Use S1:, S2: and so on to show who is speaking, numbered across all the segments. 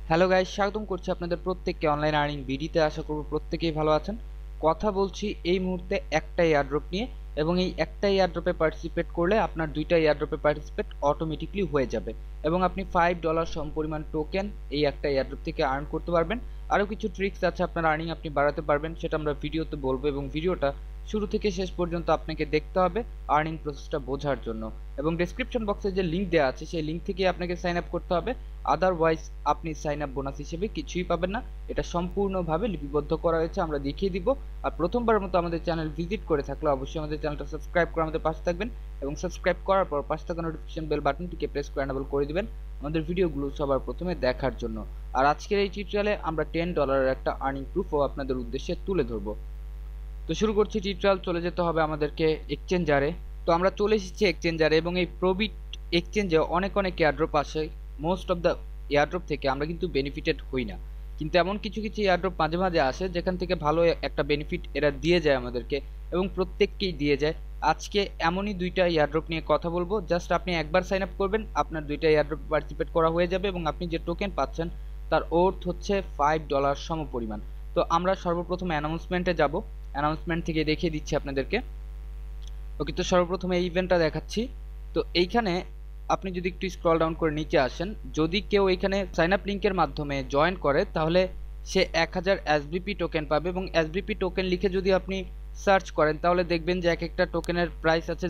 S1: Hello guys, স্বাগতম করছি আপনাদের প্রত্যেককে অনলাইন আর্নিং ভিডিওতে। আশা করব প্রত্যেকেই ভালো আছেন। কথা বলছি এই মুহূর্তে একটা এয়ারড্রপ নিয়ে, এবং এই একটা এয়ারড্রপে পার্টিসিপেট করলে আপনার দুইটা এয়ারড্রপে পার্টিসিপেট অটোমেটিকলি হয়ে যাবে, এবং আপনি $5 সমপরিমাণ টোকেন এই একটা এয়ারড্রপ থেকে আর্ন করতে পারবেন। আরও কিছু ট্রিক্স আছে আপনার আর্নিং আপনি বাড়াতে পারবেন, সেটা আমরা ভিডিওতে বলবো, এবং ভিডিওটা শুরু থেকে শেষ পর্যন্ত আপনাকে দেখতে হবে আর্নিং প্রসেসটা বোঝার জন্য। এবং ডেসক্রিপশন বক্সে যে লিঙ্ক দেওয়া আছে সেই লিঙ্ক থেকে আপনাকে সাইন আপ করতে হবে। আদারওয়াইজ আপনি সাইন আপ বোনাস হিসেবে কিছুই পাবেন না। এটা সম্পূর্ণভাবে লিপিবদ্ধ করা হয়েছে, আমরা দেখিয়ে দিব। আর প্রথমবারের মতো আমাদের চ্যানেল ভিজিট করে থাকলে অবশ্যই আমাদের চ্যানেলটা সাবস্ক্রাইব করে আমাদের পাশে থাকবেন, এবং সাবস্ক্রাইব করার পর পাশে থাকা নোটিফিকেশন বেল বাটনটিকে প্রেস করে এনেবল করে দিবেন আমাদের ভিডিওগুলো সবার প্রথমে দেখার জন্য। আর আজকের এই টিউটোরিয়ালে আমরা $10 একটা আর্নিং প্রুফও আপনাদের উদ্দেশ্যে তুলে ধরবো। তো শুরু করছি টিউটোরিয়াল। চলে যেতে হবে আমাদেরকে এক্সচেঞ্জারে। তো আমরা চলে এসেছি এক্সচেঞ্জারে, এবং এই প্রবিট এক্সচেঞ্জে অনেক এয়ারড্রপ আসে। মোস্ট অফ দ্য এয়ারড্রপ থেকে আমরা কিন্তু বেনিফিটেড হই না, কিন্তু এমন কিছু কিছু এয়ারড্রপ মাঝে মাঝে আসে যেখান থেকে ভালো একটা বেনিফিট এরা দিয়ে যায় আমাদেরকে, এবং প্রত্যেককেই দিয়ে যায়। আজকে এমনই দুইটা এয়ারড্রপ নিয়ে কথা বলবো। জাস্ট আপনি একবার সাইন আপ করবেন, আপনার দুইটা এয়ারড্রপ পার্টিসিপেট করা হয়ে যাবে, এবং আপনি যে টোকেন পাচ্ছেন তার ওর্থ হচ্ছে $5 সমপরিমাণ। তো আমরা সর্বপ্রথম অ্যানাউন্সমেন্টে যাব। অ্যানাউন্সমেন্ট থেকে দেখিয়ে দিচ্ছি আপনাদেরকে। ওকে, তো সর্বপ্রথমে এই ইভেন্টটা দেখাচ্ছি। তো এইখানে আপনি যদি একটু স্ক্রল ডাউন করে নিচে আসেন, যদি কেউ এখানে সাইন আপ লিঙ্কের মাধ্যমে জয়েন করে তাহলে সে 1000 এসবিপি টোকেন পাবে, এবং এসবিপি টোকেন লিখে যদি আপনি সার্চ করেন তাহলে দেখবেন যে এক একটা টোকেনের প্রাইস আছে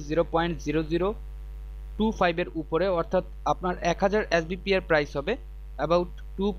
S1: 0.0025 এর উপরে, অর্থাৎ আপনার 1000 এসবিপি এর প্রাইস হবে অ্যাবাউট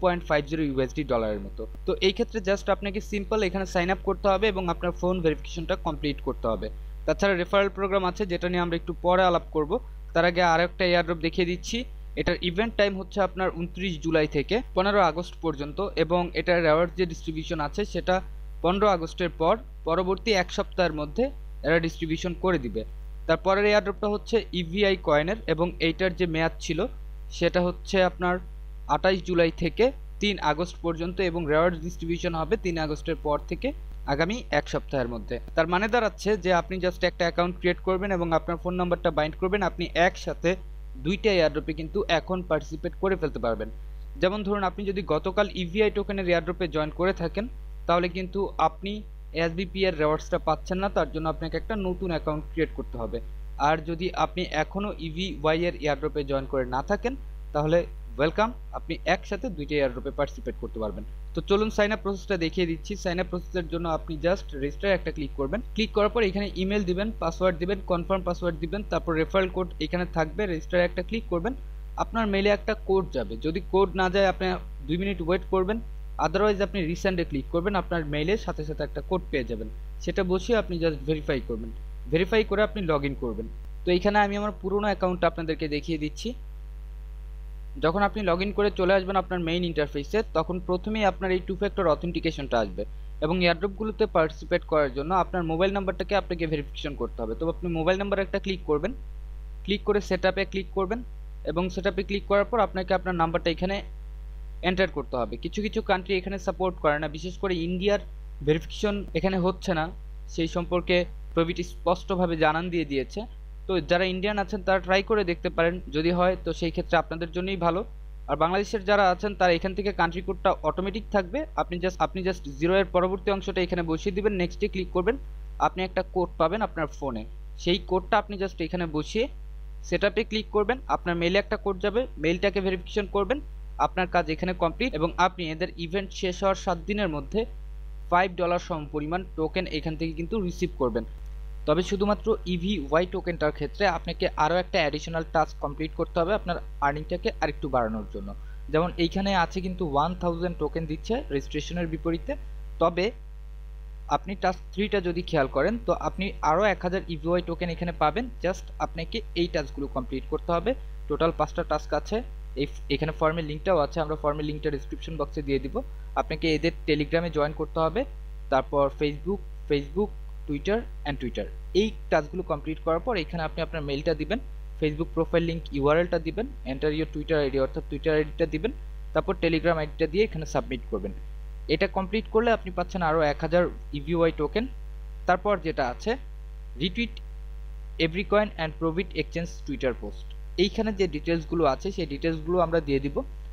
S1: $2.50 মতো। তো এই ক্ষেত্রে জাস্ট আপনাকে সিম্পল এখানে সাইন আপ করতে হবে, এবং আপনার ফোন ভেরিফিকেশনটা কমপ্লিট করতে হবে। তাছাড়া রেফারেল প্রোগ্রাম আছে, যেটা নিয়ে আমরা একটু পরে আলাপ করব। তার আগে আর একটা এয়ারড্রপ দেখিয়ে দিচ্ছি। এটার ইভেন্ট টাইম হচ্ছে আপনার 29 জুলাই থেকে 15 আগস্ট পর্যন্ত, এবং এটার রেওয়ার্ড যে ডিস্ট্রিবিউশন আছে সেটা 15 আগস্টের পর পরবর্তী এক সপ্তাহের মধ্যে এরা ডিস্ট্রিবিউশন করে দিবে। তারপরের এয়ারড্রপটা হচ্ছে ইভিআই কয়েনের, এবং এইটার যে মেয়াদ ছিল সেটা হচ্ছে আপনার 28 জুলাই থেকে 3 আগস্ট পর্যন্ত, এবং রেওয়ার্ড ডিস্ট্রিবিউশন হবে 3 আগস্টের পর থেকে আগামী এক সপ্তাহের মধ্যে। তার মানে দাঁড়াচ্ছে যে আপনি জাস্ট একটা অ্যাকাউন্ট ক্রিয়েট করবেন এবং আপনার ফোন নাম্বারটা বাইন্ড করবেন, আপনি একসাথে দুইটা এয়ারড্রপে কিন্তু এখন পার্টিসিপেট করে ফেলতে পারবেন। যেমন ধরুন, আপনি যদি গতকাল ইভিআই টোকেনের এয়ারড্রপে জয়েন করে থাকেন তাহলে কিন্তু আপনি এসবিপি এর রেওয়ার্ডসটা পাচ্ছেন না, তার জন্য আপনাকে একটা নতুন অ্যাকাউন্ট ক্রিয়েট করতে হবে। আর যদি আপনি এখনও ইভিওয়াই এর এয়ারড্রপে জয়েন করে না থাকেন তাহলে ওয়েলকাম, আপনি একসাথে দুইটা এয়ারড্রপে পার্টিসিপেট করতে পারবেন। তো চলুন সাইন আপ প্রসেসটা দেখিয়ে দিচ্ছি। সাইন আপ প্রসেসের জন্য আপনি জাস্ট রেজিস্টার একটা ক্লিক করবেন। ক্লিক করার পর এখানে ইমেল দিবেন, পাসওয়ার্ড দিবেন, কনফার্ম পাসওয়ার্ড দিবেন, তারপর রেফারেল কোড এখানে থাকবে। রেজিস্টার একটা ক্লিক করবেন, আপনার মেইলে একটা কোড যাবে। যদি কোড না যায় আপনি 2 মিনিট ওয়েট করবেন, আদারওয়াইজ আপনি রিসেন্ডে ক্লিক করবেন, আপনার মেইলের সাথে সাথে একটা কোড পেয়ে যাবেন। সেটা বসিয়ে আপনি জাস্ট ভেরিফাই করবেন, ভেরিফাই করে আপনি লগ ইন করবেন। তো এইখানে আমি আমার পুরোনো অ্যাকাউন্টটা আপনাদেরকে দেখিয়ে দিচ্ছি। যখন আপনি লগ ইন করে চলে আসবেন আপনার মেইন ইন্টারফেসে, তখন প্রথমেই আপনার এই 2 ফ্যাক্টর অথেন্টিকেশনটা আসবে, এবং এয়ারড্রপগুলোতে পার্টিসিপেট করার জন্য আপনার মোবাইল নাম্বারটাকে আপনাকে ভেরিফিকেশন করতে হবে। তো আপনি মোবাইল নাম্বার একটা ক্লিক করবেন, ক্লিক করে সেট আপে ক্লিক করবেন, এবং সেট আপে ক্লিক করার পর আপনাকে আপনার নাম্বারটা এখানে এন্টার করতে হবে। কিছু কিছু কান্ট্রি এখানে সাপোর্ট করে না, বিশেষ করে ইন্ডিয়ার ভেরিফিকেশন এখানে হচ্ছে না, সেই সম্পর্কে প্রবিটি স্পষ্টভাবে জানান দিয়ে দিয়েছে। তো যারা ইন্ডিয়ান আছেন তারা ট্রাই করে দেখতে পারেন, যদি হয় তো সেই ক্ষেত্রে আপনাদের জন্যই ভালো। আর বাংলাদেশের যারা আছেন তারা এখান থেকে কান্ট্রি কোডটা অটোমেটিক থাকবে, আপনি জাস্ট 0 এর পরবর্তী অংশটা এখানে বসিয়ে দিবেন, নেক্সটে ক্লিক করবেন, আপনি একটা কোড পাবেন আপনার ফোনে। সেই কোডটা আপনি জাস্ট এখানে বসিয়ে সেট আপে ক্লিক করবেন, আপনার মেইলে একটা কোড যাবে, মেইলটাকে ভেরিফিকেশন করবেন, আপনার কাজ এখানে কমপ্লিট, এবং আপনি এদের ইভেন্ট শেষ হওয়ার 7 দিনের মধ্যে $5 সমপরিমাণ টোকেন এখান থেকে কিন্তু রিসিভ করবেন। তবে শুধুমাত্র ইভিওয়াই টোকেনটার ক্ষেত্রে আপনাকে আরও একটা অ্যাডিশনাল টাস্ক কমপ্লিট করতে হবে আপনার আর্নিংটাকে আরেকটু বাড়ানোর জন্য। যেমন এইখানে আছে কিন্তু 1000 টোকেন দিচ্ছে রেজিস্ট্রেশনের বিপরীতে। তবে আপনি টাস্ক 3টা যদি খেয়াল করেন তো আপনি আরও 1000 ইভিওয়াই টোকেন এখানে পাবেন। জাস্ট আপনাকে এই টাস্কগুলো কমপ্লিট করতে হবে। টোটাল 5টা টাস্ক আছে। এখানে ফর্মের লিঙ্কটাও আছে, আমরা ফর্মের লিঙ্কটা ডিসক্রিপশন বক্সে দিয়ে দিব। আপনাকে এদের টেলিগ্রামে জয়েন করতে হবে, তারপর ফেসবুক, টুইটার এই টাস্কগুলো কমপ্লিট করার পর এখানে আপনি আপনার মেইলটা দিবেন, ফেসবুক প্রোফাইল লিঙ্ক ইউআরএলটা দিবেন, এন্টার ইউর টুইটার আইডি অর্থাৎ টুইটার আইডিটা দিবেন, তারপর টেলিগ্রাম আইডিটা দিয়ে এখানে সাবমিট করবেন। এটা কমপ্লিট করলে আপনি পাচ্ছেন আরও 1000 ইভিওয়াই টোকেন। তারপর যেটা আছে retweet every coin and ProBit exchange Twitter post, এইখানে যে ডিটেলসগুলো আছে সেই ডিটেলসগুলো আমরা দিয়ে দিব।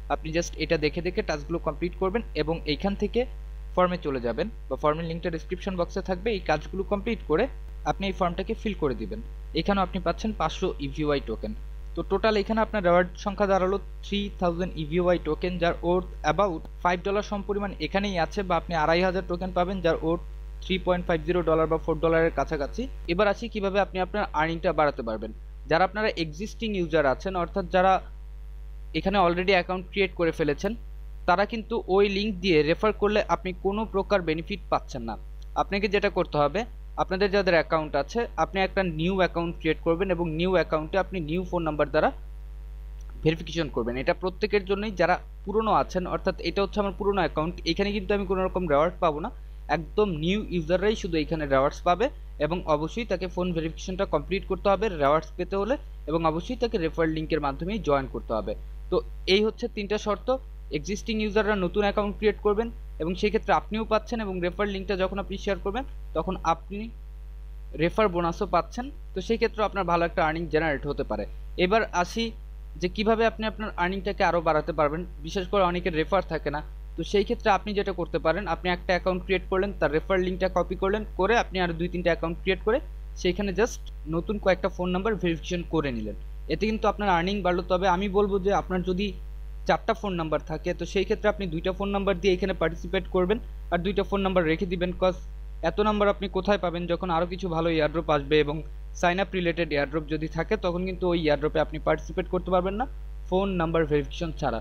S1: আপনি জাস্ট এটা দেখে দেখে টাস্কগুলো কমপ্লিট করবেন এবং এইখান থেকে ফর্মে চলে যাবেন, বা ফর্মের লিঙ্কটা ডিসক্রিপশন বক্সে থাকবে। এই কাজগুলো কমপ্লিট করে আপনি এই ফর্মটাকে ফিল করে দিবেন। এখানেও আপনি পাচ্ছেন 500 ইভিওআই টোকেন। তো টোটাল এখানে আপনার রেওয়ার্ড সংখ্যা দাঁড়ালো 3000 ইভিওআই টোকেন, যার ওর্থ অ্যাবাউট $5 সমপরিমাণ এখানেই আছে, বা আপনি 2500 টোকেন পাবেন যার ওর্থ $3.50 বা $4 কাছাকাছি। এবার আসি কিভাবে আপনি আপনার আর্নিংটা বাড়াতে পারবেন। যারা আপনারা এক্সিস্টিং ইউজার আছেন, অর্থাৎ যারা এখানে অলরেডি অ্যাকাউন্ট ক্রিয়েট করে ফেলেছেন, তারা কিন্তু ওই লিঙ্ক দিয়ে রেফার করলে আপনি কোনো প্রকার বেনিফিট পাচ্ছেন না। আপনাকে যেটা করতে হবে, আপনাদের যাদের অ্যাকাউন্ট আছে আপনি একটা নিউ অ্যাকাউন্ট ক্রিয়েট করবেন এবং নিউ অ্যাকাউন্টে আপনি নিউ ফোন নাম্বার দ্বারা ভেরিফিকেশন করবেন। এটা প্রত্যেকের জন্যই যারা পুরনো আছেন, অর্থাৎ এটা হচ্ছে আমার পুরনো অ্যাকাউন্ট, এখানে কিন্তু আমি কোনো রকম রেওয়ার্ড পাবো না, একদম নিউ ইউজাররাই শুধু এখানে রেওয়ার্ডস পাবে। এবং অবশ্যই তাকে ফোন ভেরিফিকেশনটা কমপ্লিট করতে হবে রেওয়ার্ডস পেতে হলে, এবং অবশ্যই তাকে রেফার লিঙ্কের মাধ্যমেই জয়েন করতে হবে। তো এই হচ্ছে 3টা শর্ত। এক্সিস্টিং ইউজাররা নতুন অ্যাকাউন্ট ক্রিয়েট করবেন এবং সেই ক্ষেত্রে আপনিও পাচ্ছেন, এবং রেফার লিঙ্কটা যখন আপনি শেয়ার করবেন তখন আপনি রেফার বোনাসও পাচ্ছেন। তো সেই ক্ষেত্রে আপনার ভালো একটা আর্নিং জেনারেট হতে পারে। এবার আসি যে কিভাবে আপনি আপনার আর্নিংটাকে আরও বাড়াতে পারবেন। বিশেষ করে অনেকের রেফার থাকে না, তো সেই ক্ষেত্রে আপনি যেটা করতে পারেন, আপনি একটা অ্যাকাউন্ট ক্রিয়েট করলেন, তার রেফার লিঙ্কটা কপি করলেন, করে আপনি আরও 2-3টা অ্যাকাউন্ট ক্রিয়েট করে সেইখানে জাস্ট নতুন কয়েকটা ফোন নাম্বার ভেরিফিকেশন করে নিলেন। এতে কিন্তু আপনার আর্নিং বাড়লো। তবে আমি বলবো যে আপনার যদি 4টা ফোন নাম্বার থাকে, তো সেই ক্ষেত্রে আপনি 2টা ফোন নাম্বার দিয়ে এখানে পার্টিসিপেট করবেন আর 2টা ফোন নাম্বার রেখে দিবেন। কজ এত নাম্বার আপনি কোথায় পাবেন যখন আরও কিছু ভালো এয়ারড্রপ আসবে, এবং সাইন আপ রিলেটেড এয়ারড্রপ যদি থাকে তখন কিন্তু ওই এয়ারড্রপে আপনি পার্টিসিপেট করতে পারবেন না ফোন নাম্বার ভেরিফিকেশন ছাড়া।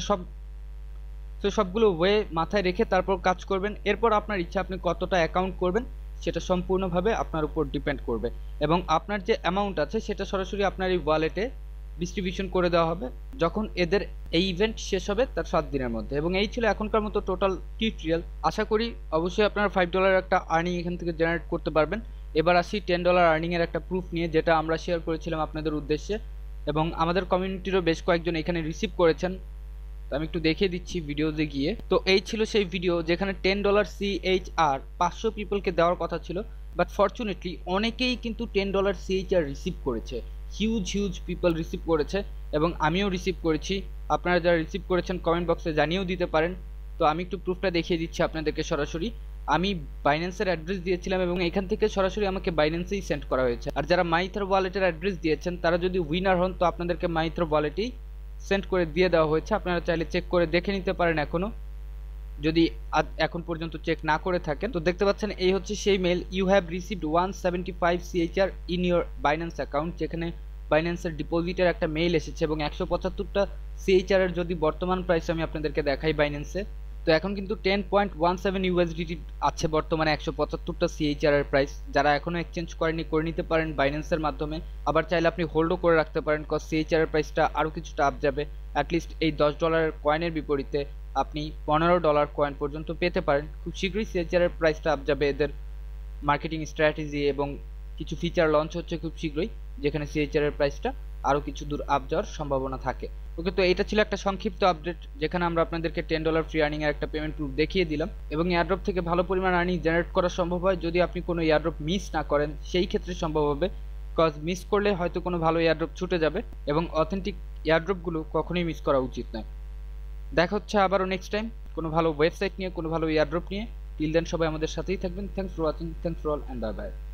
S1: তো সবগুলো ওয়ে মাথায় রেখে তারপর কাজ করবেন। এরপর আপনার ইচ্ছা আপনি কতটা অ্যাকাউন্ট করবেন সেটা সম্পূর্ণভাবে আপনার উপর ডিপেন্ড করবে, এবং আপনার যে অ্যামাউন্ট আছে সেটা সরাসরি আপনার এই ওয়ালেটে ডিস্ট্রিবিউশন করে দেওয়া হবে যখন এদের এই ইভেন্ট শেষ হবে তার 7 দিনের মধ্যে। এবং এই ছিল এখনকার মতো টোটাল টিউটোরিয়াল। আশা করি অবশ্যই আপনারা $5 একটা আর্নিং এখান থেকে জেনারেট করতে পারবেন। এবার আসি $10 আর্নিংয়ের একটা প্রুফ নিয়ে, যেটা আমরা শেয়ার করেছিলাম আপনাদের উদ্দেশ্যে, এবং আমাদের কমিউনিটিরও বেশ কয়েকজন এখানে রিসিভ করেছেন। তো আমি একটু দেখিয়ে দিচ্ছি ভিডিওতে গিয়ে। তো এই ছিল সেই ভিডিও যেখানে $10 CHR 500 পিপলকে দেওয়ার কথা ছিল, বাট ফরচুনেটলি অনেকেই কিন্তু $10 CHR রিসিভ করেছে। হিউজ পিপল রিসিভ করেছে, এবং আমিও রিসিভ করেছি। আপনারা যারা রিসিভ করেছেন কমেন্ট বক্সে জানিয়েও দিতে পারেন। তো আমি একটু প্রুফটা দেখিয়ে দিচ্ছি আপনাদেরকে সরাসরি। আমি বাইন্যান্সের অ্যাড্রেস দিয়েছিলাম এবং এখান থেকে সরাসরি আমাকে বাইন্যান্সেই সেন্ড করা হয়েছে। আর যারা মাইথর ওয়ালেটের অ্যাড্রেস দিয়েছেন তারা যদি উইনার হন তো আপনাদেরকে মাইথর ওয়ালেটেই সেন্ড করে দিয়ে দেওয়া হয়েছে। আপনারা চাইলে চেক করে দেখে নিতে পারেন এখনও, যদি এখন পর্যন্ত চেক না করে থাকেন। তো দেখতে পাচ্ছেন এই হচ্ছে সেই mail, you have received 175 CHR in your Binance account, যেখানে বাইন্যান্সের ডিপোজিটের একটা মেইল এসেছে এবং 175টা CHR এর যদি বর্তমান প্রাইস আমি আপনাদেরকে দেখাই বাইন্যান্সে, তো এখন কিন্তু 10.17 USDT আছে বর্তমানে 175টা CHR এর প্রাইস। যারা এখনও এক্সচেঞ্জ করেনি করে নিতে পারেন বাইন্যান্সের মাধ্যমে। আবার চাইলে আপনি হোল্ডও করে রাখতে পারেন, কজ CHR এর প্রাইসটা আরও কিছুটা আপ যাবে। অ্যাটলিস্ট এই $10 কয়েনের বিপরীতে আপনি $15 কয়েন পর্যন্ত পেতে পারেন। খুব শীঘ্রই CHR এর প্রাইসটা আপ যাবে। এদের মার্কেটিং স্ট্র্যাটেজি এবং কিছু ফিচার লঞ্চ হচ্ছে খুব শীঘ্রই, যেখানে CHR এর প্রাইসটা আরও কিছু দূর আপ যাওয়ার সম্ভাবনা থাকে। ওকে, তো এটা ছিল একটা সংক্ষিপ্ত আপডেট যেখানে আমরা আপনাদেরকে $10 ফ্রি আর্নিং এর একটা পেমেন্ট প্রুফ দেখিয়ে দিলাম, এবং এয়ারড্রপ থেকে ভালো পরিমাণ আর্নিং জেনারেট করা সম্ভব হয় যদি আপনি কোনো এয়ারড্রপ মিস না করেন। সেই ক্ষেত্রে সম্ভব হবে, কজ মিস করলে হয়তো কোনো ভালো এয়ারড্রপ ছুটে যাবে, এবং অথেন্টিক এয়ারড্রপগুলো কখনোই মিস করা উচিত নয়। দেখা হচ্ছে আবারও নেক্সট টাইম কোনো ভালো ওয়েবসাইট নিয়ে, কোনো ভালো এয়ারড্রপ নিয়ে। টিল দেন সবাই আমাদের সাথেই থাকবেন। Thanks for watching, thanks for all, and bye by.